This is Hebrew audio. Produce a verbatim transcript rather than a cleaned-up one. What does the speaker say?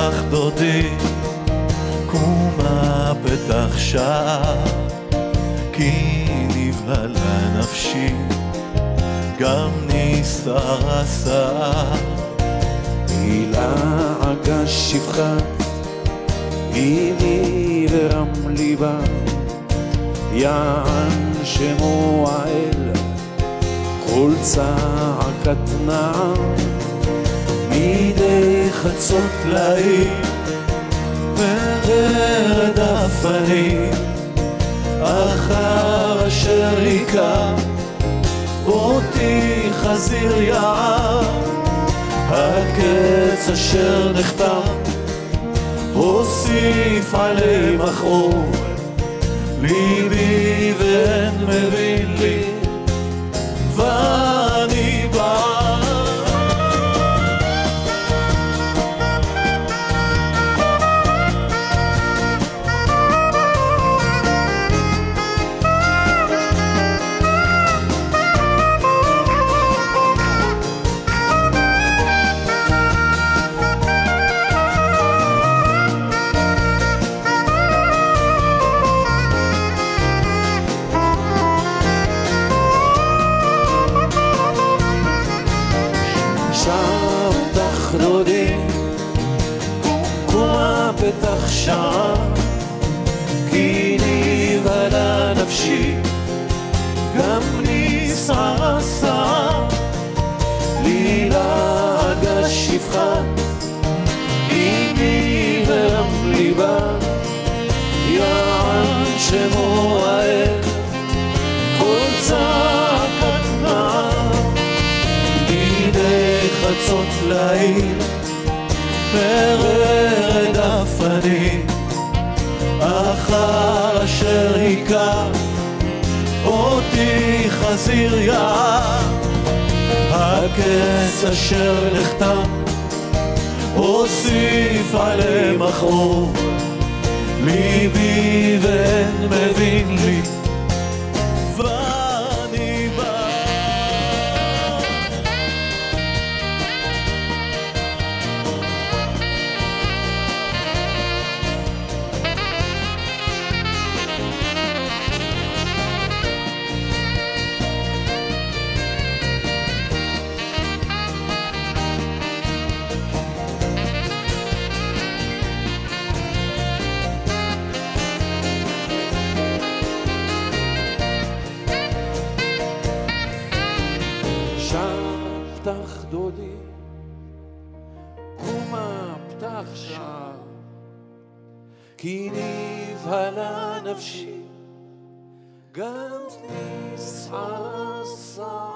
פתח דודי, קומה פתח שער, כי נבהלה נפשי, גם נסתר השיער. מלעגה שפחת, אימי ורמלי בה, יען שמו האל, כל צעקת נער. מדי חצות לעיר, ורד אפנים, אחר אשר היכה אותי חזיר יער. הקץ אשר נחתם הוסיף עלי מכאוב, ליבי ואין מבין לי, ואני בא. דודי, קומה פתח שער, כי נבהלה נפשי, גם נסער השיער. לי לעגה שפחת, אימי ורמלי בה, יען שמו האל, כל צעקת נער. מדי חצות לעיר, ורד אפנים, אחר אשר היכה אותי חזיר יער. הקץ אשר נחתם הוסיף עלי מכאוב, ליבי ואין מבין לי, ואני בא. פתח דודי, קומה פתח שער, כי נבהלה נפשי, גם נסער השיער.